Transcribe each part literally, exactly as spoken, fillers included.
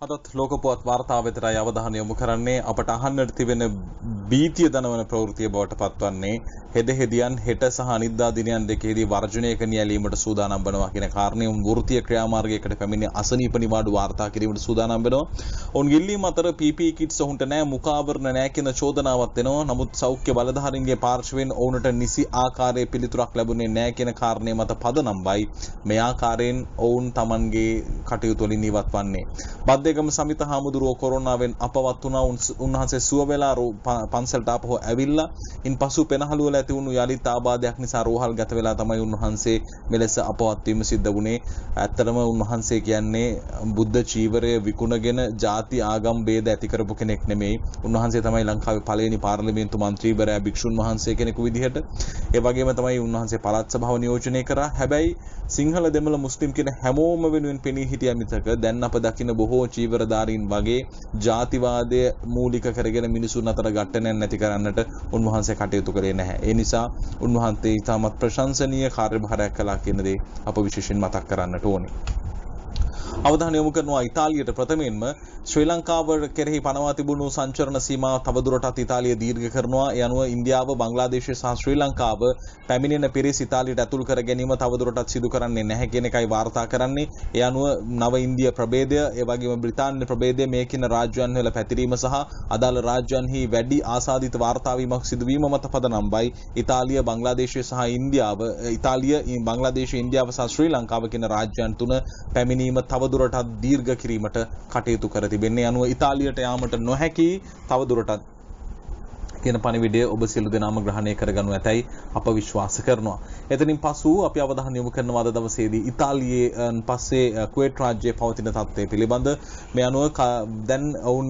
අදත් ලෝකපුවත් වාර්තා වෙතරයි අවධානය යොමු කරන්නේ අපට අහන්නට තිබෙන බීතිය දනවන ප්‍රවෘත්තිය බවට පත්වන්නේ හෙද හෙදියන් හෙට සහ අනිද්දා දිනයන් දෙකේදී වර්ජනයක නියැලීමට සූදානම් වෙනවා කියන කාරණය වෘත්තීය ක්‍රියාමාර්ගයකට පැමිණි අසනීප නිවාඩු වාර්තා කිරීමට සූදානම් වෙනවා. ඔවුන් ඉල්ලීම අතර පී පී ඊ කිට්ස් ඔවුන්ට නැහැ, මුඛාවරණ නැහැ කියන චෝදනාවක් එනවා. නමුත් සෞඛ්‍ය බලධාරීන්ගේ පාර්ශවයෙන් ඔවුන්ට නිසි ආකාරයේ පිළිතුරක් ලැබුණේ නැහැ කියන කාරණය මත පදනම්වයි මේ ආකාරයෙන් ඔවුන් Tamanගේ කටයුතු වලින් ඉවත් වන්නේ. බද්දේගම සමිත හාමුදුරුවෝ කොරෝනාවෙන් අපවත් වුණා. උන්වහන්සේ සුව වෙලා පන්සලට ආපහු ඇවිල්ලා ඉන්පසු පෙනහළු වල ඇති වුණු යලිත් ආබාධයක් නිසා රෝහල් ගත වෙලා තමයි උන්වහන්සේ මෙලෙස අපවත් වීම සිද්ධ වුණේ. ඇත්තටම උන්වහන්සේ කියන්නේ බුද්ධ චීවරය විකුණගෙන ಜಾති ආගම් ભેද ඇති කරපු කෙනෙක් නෙමෙයි. උන්වහන්සේ තමයි ලංකාවේ පළවෙනි පාර්ලිමේන්තු මන්ත්‍රීවරයා භික්ෂුන් වහන්සේ කෙනෙකු විදිහට. ඒ වගේම තමයි උන්වහන්සේ පළාත් සභාව නියෝජනය කරා. හැබැයි සිංහල දෙමළ මුස්ලිම් කියන හැමෝම වෙනුවෙන් පෙනී හිටිය මිසක දැන් අප දකින බොහෝ චීවරධාරීන් වගේ ජාතිවාදය මූලික කරගෙන මිනිසුන් අතර ගැටෙන්නේ නැති කරන්නට උන්වහන්සේ කටයුතු කරේ නැහැ. ඒ නිසා උන්වහන්සේ ඉතාමත් ප්‍රශංසනීය කාර්යභාරයක් කළා කියන දේ අප විශේෂයෙන් මතක් කරන්නට ඕනේ. අවධානය යොමු කරනවා ඉතාලියට. ප්‍රථමයෙන්ම ශ්‍රී ලංකාව කෙරෙහි පනවා තිබුණු සංචරණ සීමාව තවදුරටත් ඉතාලිය දීර්ඝ කරනවා. ඒ අනුව ඉන්දියාව, බංග්ලාදේශය සහ ශ්‍රී ලංකාව පැමිණෙන පිරිස් ඉතාලියට ඇතුල් කර ගැනීම තවදුරටත් සිදු කරන්නේ නැහැ කියන එකයි වාර්තා කරන්නේ. ඒ අනුව නව ඉන්දිය ප්‍රභේදය, ඒ වගේම බ්‍රිතාන්‍ය ප්‍රභේදය මේ කියන රාජ්‍යයන් වල පැතිරීම සහ අදාළ රාජ්‍යයන්හි වැඩි ආසාදිත වාර්තා වීමක් සිදුවීම මත පදනම්වයි ඉතාලිය, බංග්ලාදේශය සහ ඉන්දියාව, ඉතාලිය, බංග්ලාදේශය, ඉන්දියාව සහ ශ්‍රී ලංකාව කියන රාජ්‍යයන් තුන පැමිණීම තවදුරටත් දීර්ඝ කිරීමට කටයුතු කර තිබෙන්නේ. අනුව ඉතාලියට යාමට නොහැකි තවදුරටත් කියන පණිවිඩය ඔබ සියලු දෙනාම ග්‍රහණය කරගනු ඇතැයි අප විශ්වාස කරනවා. එතනින් පසු අපි අවධානය යොමු කරනවා අද දවසේදී ඉතාලියේ පස්සේ කුවේට් රාජ්‍යයේ පවතින තත්ත්වය පිළිබඳ. මේ අනුව දැන් ඔවුන්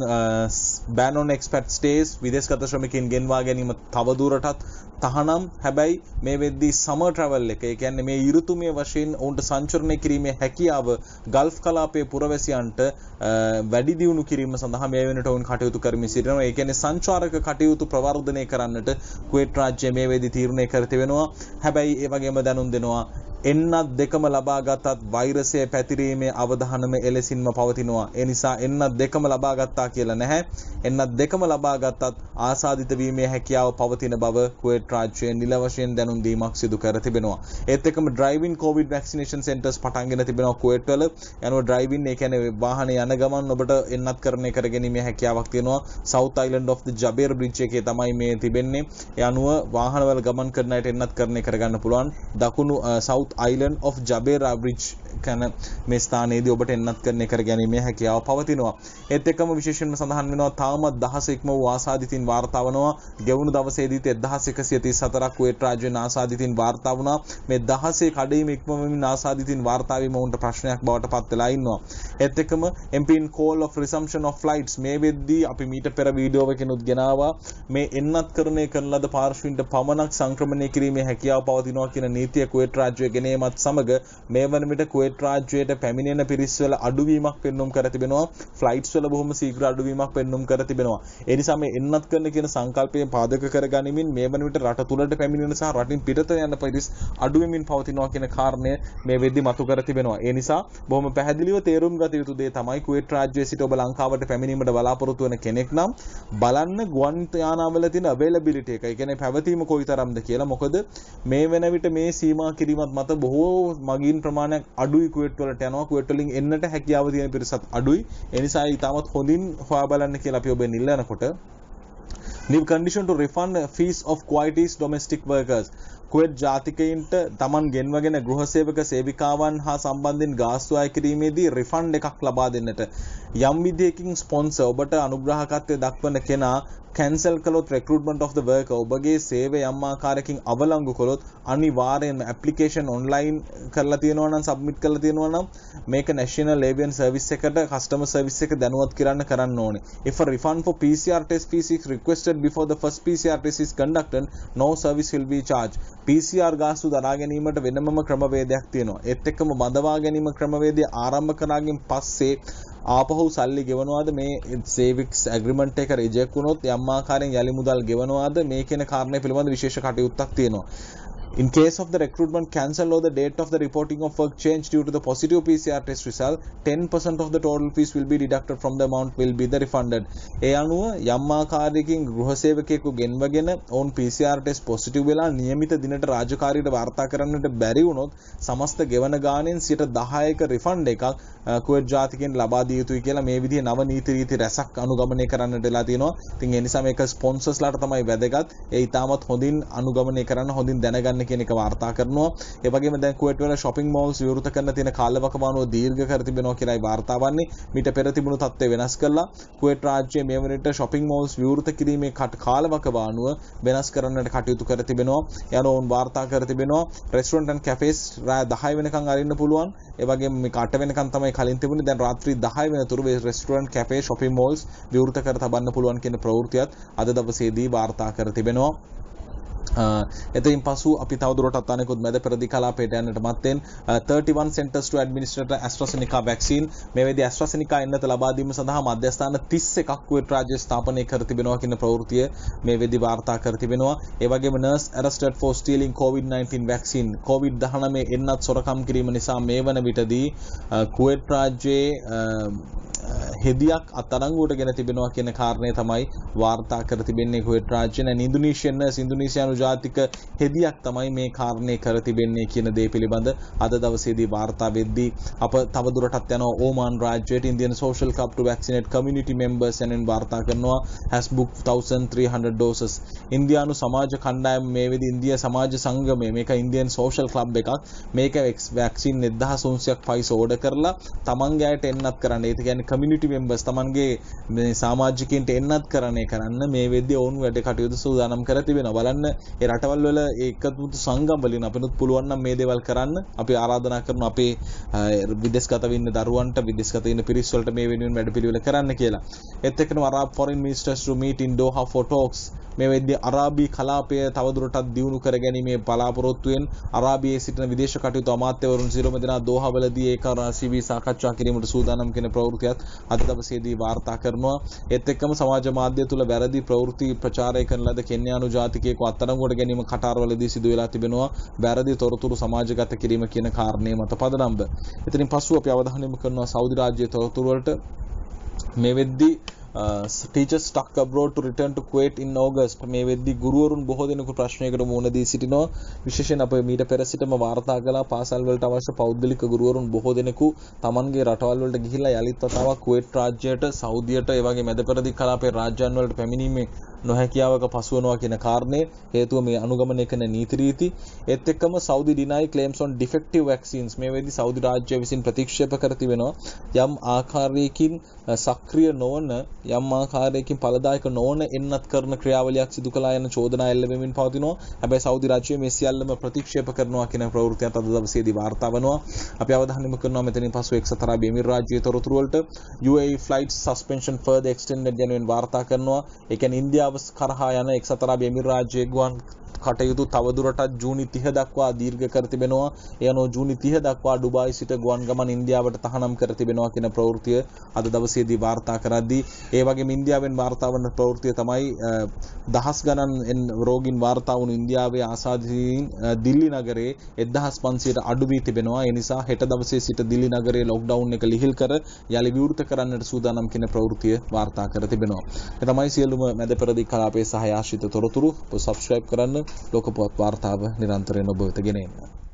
ban on expat stays, විදේශගත ශ්‍රමිකයන් ගෙන්වා ගැනීම තවදුරටත් තහනම්. හැබැයි මේ වෙද්දී සමර් ට්‍රැවල් එක, ඒ කියන්නේ මේ ඍතුමය වශයෙන් ඔවුන්ට සංචරණය කිරීමේ හැකියාව ගල්ෆ් කලාපයේ පුරවැසියන්ට වැඩි දියුණු කිරීම සඳහා මේ වෙනට ඔවුන් කටයුතු කරමින් සිටිනවා. ඒ කියන්නේ සංචාරක කටයුතු ප්‍රවර්ධනය කරන්නට කුවේට් රාජ්‍යය මේ වෙද්දී තීරණය කර තිබෙනවා. හැබැයි ඒ වගේම දැනුම් දෙනවා එන්නත් දෙකම ලබා ගත්තත් වෛරසය පැතිරීමේ අවධානම එලෙසින්ම පවතිනවා. ඒ නිසා එන්නත් දෙකම ලබා ගත්තා කියලා නැහැ. එන්නත් දෙකම ලබා ගත්තත් ආසාදිත වීමේ හැකියාව පවතින බව කුවේට් රාජ්‍යය නිල වශයෙන් දැනුම් දීමක් සිදු කර තිබෙනවා. ඒත් එක්කම ඩ්‍රයිවින් කොවිඩ් වැක්සිනේෂන් සෙන්ටර්ස් පටන්ගෙන තිබෙනවා කුවේට් වල. යනවා ඩ්‍රයිවින්, ඒ කියන්නේ වාහනේ යන ගමන් ඔබට එන්නත් කරණය කර ගැනීමේ හැකියාවක් තියෙනවා. South island of the Jaber bridge එකේ තමයි මේ තිබෙන්නේ. ඒ අනුව වාහනවල ගමන් කරන අයට එන්නත් කරණය කරගන්න පුළුවන්. දකුණු south Island of Jabeira Bridge කන මේ ස්ථානයේදී ඔබට එන්නත් කරණය කර ගැනීමේ හැකියාව පවතිනවා. ඒත් එක්කම විශේෂයෙන්ම සඳහන් වෙනවා තාමත් දහස ඉක්ම වූ ආසාදිතින් වාර්තා වනවා. ගෙවුණු දවසේදීත් එක්දහස් එකසිය තිස් හතරක් කුවේට් රාජ්‍යයෙන් ආසාදිතින් වාර්තා වුණා. මේ දහසේ කඩේම ඉක්මවමින් ආසාදිතින් වාර්තා වීම උන්ට ප්‍රශ්නයක් බවට පත් වෙලා ඉන්නවා. ඒත් එක්කම M P in call of resumption of flights මේ වෙද්දී අපි මීට පෙර වීඩියෝ එකකිනුත් ගෙනාවා. මේ එන්නත් කරණය කරන ලද පාර්ශ්වීන්ට පමණක් සංක්‍රමණය කිරීමේ හැකියාව පවතිනවා කියන නීතිය කුවේට් රාජ්‍යය ගෙනීමත් සමග මේ වන විට කුවේට් රාජ්‍යයට පැමිණෙන පිරිස් වල අඩුවීමක් පෙන්වුම් කර තිබෙනවා. ෆ්ලයිට්ස් වල බොහොම ශීඝ්‍ර අඩුවීමක් පෙන්වුම් කර තිබෙනවා. ඒ නිසා මේ එන්නත් කරන කියන සංකල්පය පාදක කරගනිමින් මේ වන විට රට තුලට පැමිණෙන සහ රටින් පිටත යන පිරිස් අඩු වෙමින් පවතිනවා කියන කාරණය මේ වෙද්දි මතු කර තිබෙනවා. ඒ නිසා බොහොම පැහැදිලිව තේරුම් ගත යුතු දේ තමයි කුවේට් රාජ්‍යයේ සිට ඔබ ලංකාවට පැමිණීමට බලාපොරොත්තු වෙන කෙනෙක් නම් බලන්න ගුවන් යානාවල තියෙන අවైలබිලිටි එක. ඒ කියන්නේ පැවතීම කොයිතරම්ද කියලා. මොකද මේ වෙන විට මේ සීමා කිරීමත් මත බොහෝ මගින් ප්‍රමාණයක් අඩුයි කුවේට් වලට යනවා. කුවේට් වලින් එන්නට හැකියාව තියෙන පිරිසත් අඩුයි. ඒ නිසා ඊටමත් හොඳින් හොයා බලන්න කියලා අපි ඔබෙන් ඉල්ලනකොට new condition to refund fees of Kuwaitis domestic workers. Kuwait ජාතිකයින්ට තමන් ගෙන්වගෙන ගෘහ සේවක සේවිකාවන් හා සම්බන්ධයෙන් ගාස්තු අය කිරීමේදී රිෆන්ඩ් එකක් ලබා දෙන්නට යම් විදියකින් ස්පොන්සර් ඔබට අනුග්‍රහකත්වය දක්වන කෙනා කැන්සල් කළොත් recruitment of the worker ඔබගේ සේවය යම් ආකාරයකින් අවලංගු කළොත් අනිවාර්යෙන්ම ඇප්ලිකේෂන් ඔන්ලයින් කරලා තියෙනවා නම් සබ්මිට් කරලා තියෙනවා නම් මේක National Aviation Service එකට customer service එක දැනුවත් කරන්න කරන්න ඕනේ. If a refund for P C R test fees is requested before the first P C R test is conducted, no service will be charged. P C R ගාස්තු දරා ගැනීමට වෙනමම ක්‍රමවේදයක් තියෙනවා. ඒත් එක්කම බඳවා ගැනීම ක්‍රමවේදය ආරම්භ කරාගෙන් පස්සේ ආපහු සල්ලි ගෙවනවාද, මේ සේවික්ස් ඇග්‍රීමන්ට් එක රිජෙක්ට් වුණොත් යම් ආකාරයෙන් යලි මුදල් ගෙවනවාද, මේ කියන කාරණේ පිළිබඳ විශේෂ කටයුත්තක් තියෙනවා. In case of the recruitment cancel or the date of the reporting of work change due to the positive P C R test result, ten percent of the total fees will be deducted from the amount will be the refunded. ඒ අනුව යම් ආකාරයකින් ගෘහ සේවකයෙකු ගෙන්වගෙන ඔවුන් P C R test positive වෙලා નિયમિત දිනට රාජකාරියට වාර්තා කරන්නට බැරි වුණොත් සමස්ත ගෙවන ගාණෙන් සියයට දහයක රිෆන්ඩ් එකක් කුවේට් ජාතිකයන් ලබා දිය යුතුයි කියලා මේ විදිහේ නව නීති රීති රැසක් අනුගමනය කරන්නට වෙලා තියෙනවා. ඉතින් ඒ නිසා මේක ස්පොන්සර්ස්ලාට තමයි වැදගත්. ඒ ඊටමත් හොඳින් අනුගමනය කරන්න හොඳින් දැනගන්න කියන එක වාර්තා කරනවා. ඒ වගේම දැන් කුවේට් වල shopping malls විවෘත කරන්න තියෙන කාලවකවානුව දීර්ඝ කර තිබෙනවා කියලායි වාර්තා වන්නේ. මීට පෙර තිබුණු තත්ත්වය වෙනස් කරලා කුවේට් රාජ්‍යයේ මේ වනට shopping malls විවෘත කිරීමේ කාලවකවානුව වෙනස් කරන්නට කටයුතු කර තිබෙනවා. ඒ අනුව ඔවුන් වාර්තා කර තිබෙනවා restaurant and cafes රාත්‍රී දහය වෙනකන් අරින්න පුළුවන්. ඒ වගේම මේක අට වෙනකන් තමයි කලින් තිබුණේ. දැන් රාත්‍රී දහය වෙනතුරු restaurant cafe shopping malls විවෘත කර තබන්න පුළුවන් කියන ප්‍රවෘත්තියත් අද දවසේදී වාර්තා කර තිබෙනවා. එතකින් පසු අපි තවදුරටත් අනෙකුත් මැද පෙරදි කලාපයට යන්නට මත්තෙන් thirty-one centers to administer AstraZeneca vaccine මේ වෙදී AstraZeneca එන්නත ලබා දීම සඳහා මධ්‍යස්ථාන තිස් එකක් කුවේට් රාජ්‍ය ස්ථාපනය කර තිබෙනවා කියන ප්‍රවෘත්තිය මේ වෙදී වාර්තා කර තිබෙනවා. ඒ වගේම nurse arrested for stealing COVID nineteen vaccine COVID nineteen එන්නත් සොරකම් කිරීම නිසා මේ වන විටදී කුවේට් රාජ්‍යයේ හෙදියක් අත්අඩංගුවට ගෙන තිබෙනවා කියන කාරණය තමයි වාර්තා කර තිබෙන්නේ. කුවේට් රාජ්‍යන ඉන්දුනීසියන් ඉන්දුනීසියානු ජාතික හෙදියක් තමයි මේ කාරණේ කර තිබෙන්නේ කියන දේ පිළිබඳ අද දවසේදී වාර්තා වෙද්දී අප තවදුරටත් යනවා Oman රාජ්‍යයට. Indian Social Club to vaccinate community members යන වාර්තා කරනවා has booked one thousand three hundred doses. ඉන්දියානු සමාජ කණ්ඩායම මේ වෙදී ඉන්දියා සමාජ සංගමය මේක Indian Social Club එකක් මේක vaccine one thousand three hundred Pfizer order කරලා තමන්ගේ අයට එන්නත් කරන්න. ඒ කියන්නේ community members තමන්ගේ මේ සමාජිකයින්ට එන්නත් කරන්නේ කරන්න මේ වෙද්දී ඔවුන් වැඩ කටයුතු සූදානම් කර තිබෙනවා. බලන්න ඒ රටවල් වල ඒකතු සංගම් වලින් අපිනුත් පුළුවන් නම් මේ දේවල් කරන්න. අපි ආරාධනා කරනවා අපේ විදේශගත වෙන්න දරුවන්ට විදේශගත වෙන්න පිරිස් වලට මේ වෙනුවෙන් වැඩ පිළිවෙල කරන්න කියලා. ඒත් එක්කම Arab foreign ministers to meet in Doha for talks මේ වෙද්දී අරාබි කලාපය තවදුරටත් දියුණු කර ගැනීමේ බලාපොරොත්තුවෙන් අරාබියේ සිටින විදේශ කටයුතු අමාත්‍යවරුන් සියලුම දෙනා දෝහාවලදී ඒකාරාශී වී සාකච්ඡා කිරීමට සූදානම් කියන ප්‍රවෘත්තියත් අද දවසේදී වාර්තා කරනවා. ඒත් එක්කම සමාජ මාධ්‍ය තුල වැරදි ප්‍රවෘත්ති ප්‍රචාරය කරන ලද කෙන්යානු ජාතිකයෙකු අත්අඩංගුවට ගැනීම කටාරවලදී සිදු වෙලා තිබෙනවා. වැරදි තොරතුරු සමාජගත කිරීම කියන කාරණේ මත පදනම්ව. එතනින් පසු අපි අවධානය යොමු කරනවා සෞදි රාජ්‍යයේ තොරතුරු වලට. මේ වෙද්දී Uh, teachers stuck abroad to return to Kuwait in August මේ වෙද්දී ගුරුවරුන් බොහෝ දෙනෙකු ප්‍රශ්නයකට මුහුණ දී සිටිනවා. විශේෂයෙන් අපේ මීට පෙර සිටම වාර්තා කළා පාසල් වලට අවශ්‍ය පෞද්ගලික ගුරුවරුන් බොහෝ දෙනෙකු තමන්ගේ රටවල් වලට ගිහිල්ලා යලිත් වතාවක් කුවේට් රාජ්‍යයට සෞදියට ඒ වගේ මැද පෙරදිග කලාපයේ රාජ්‍යයන් වලට පැමිණීමේ නොහැකියාවක පසුවනවා කියන කාරණේ හේතුව මේ අනුගමනය කරන නීති රීති. ඒත් එක්කම Saudi deny claims on defective vaccines මේ වෙද්දී සෞදි රාජ්‍යය විසින් ප්‍රතික්ෂේප කර තිබෙනවා. යම් ආකාරයකින් සක්‍රිය නොවන යම් ආකාරයකින් ඵලදායක නොවන එන්නත් කරන ක්‍රියාවලියක් සිදු කළා යන චෝදනා එල්ල වෙමින් පවතිනවා. හැබැයි සෞදි රාජ්‍යය මේ සියල්ලම ප්‍රතික්ෂේප කරනවා කියන ප්‍රවෘත්තියත් අද දවසේදී වාර්තා වෙනවා. අපි අවධානය යොමු කරනවා මෙතනින් පසු එක්සත් අරාබි එමිරාත් රාජ්‍යයේ තොරතුරු වලට. U A E flight suspension further extended යනුවෙන් වාර්තා කරනවා. ඒ කියන්නේ ඉන්දියාව කරහා යන එක්සත් අරාබි එමිරාත් රාජ්‍යයේ ගුවන් කටයුතු තවදුරටත් ජූනි තිහ දක්වා දීර්ඝ කර තිබෙනවා. ඒ අනුව ජූනි තිහ දක්වා ඩුබායි සිට ගුවන් ගමන් ඉන්දියාවට තහනම් කර තිබෙනවා කියන ප්‍රවෘත්තිය අද දවසේදී වාර්තා කරද්දී ඒ වගේම ඉන්දියාවෙන් වාර්තා වන ප්‍රවෘත්තිය තමයි දහස් ගණන් රෝගීන් වාර්තා වුණු ඉන්දියාවේ ආසාදීන් දිල්ලි නගරයේ එක්දහස් පන්සියයට අඩු වී තිබෙනවා. ඒ නිසා හෙට දවසේ සිට දිල්ලි නගරයේ ලොක්ඩවුන් එක ලිහිල් කර යලි විවෘත කරන්නට සූදානම් කියන ප්‍රවෘත්තිය වාර්තා කර තිබෙනවා. ඒ තමයි සියලුම මැද පෙරදිග කලාපයේ සහාය ආශ්‍රිත තොරතුරු. සබ්ස්ක්‍රයිබ් කරන්න. ලෝක පුවත් වාර්තාව නිරන්තරයෙන් ඔබ වෙත ගෙන එන්න.